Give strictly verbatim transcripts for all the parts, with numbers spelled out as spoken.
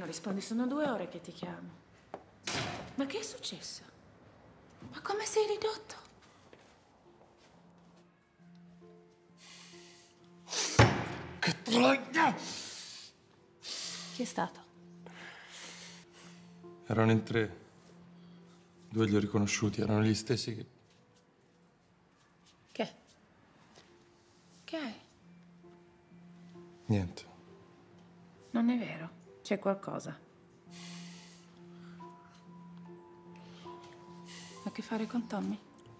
rispondi, sono due ore che ti chiamo. Ma che è successo? Ma come sei ridotto? Che troia! Chi è stato? Erano in tre. Due li ho riconosciuti, erano gli stessi che... Che? Che hai? Niente. Non è vero. C'è qualcosa. Ha a che fare con Tommy?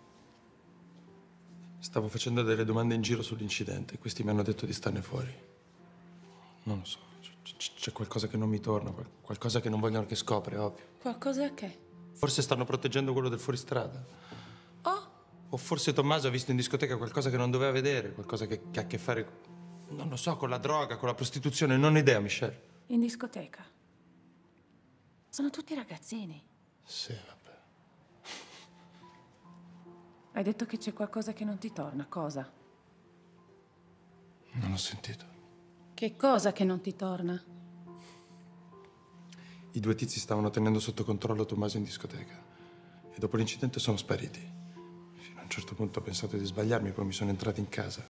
Stavo facendo delle domande in giro sull'incidente e questi mi hanno detto di starne fuori. Non lo so, c'è qualcosa che non mi torna, qualcosa che non vogliono che scopra, è ovvio. Qualcosa che? Forse stanno proteggendo quello del fuoristrada. Oh! O forse Tommaso ha visto in discoteca qualcosa che non doveva vedere, qualcosa che, che ha a che fare, non lo so, con la droga, con la prostituzione, non ho idea, Michelle. In discoteca? Sono tutti ragazzini. Sì, vabbè. Hai detto che c'è qualcosa che non ti torna. Cosa? Non ho sentito. Che cosa che non ti torna? I due tizi stavano tenendo sotto controllo Tommaso in discoteca e dopo l'incidente sono spariti. Fino a un certo punto ho pensato di sbagliarmi, poi mi sono entrato in casa.